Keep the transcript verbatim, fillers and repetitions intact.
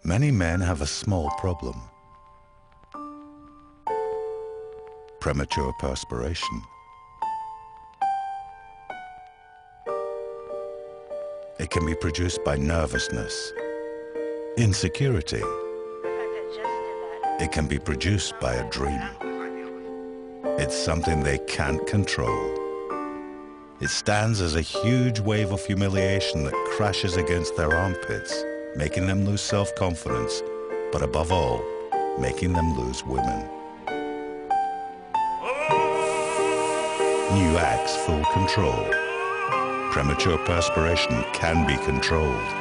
Many men have a small problem: premature perspiration. It can be produced by nervousness, insecurity. It can be produced by a dream. It's something they can't control. It stands as a huge wave of humiliation that crashes against their armpits, making them lose self-confidence, but above all, making them lose women. New Axe Full Control. Premature perspiration can be controlled.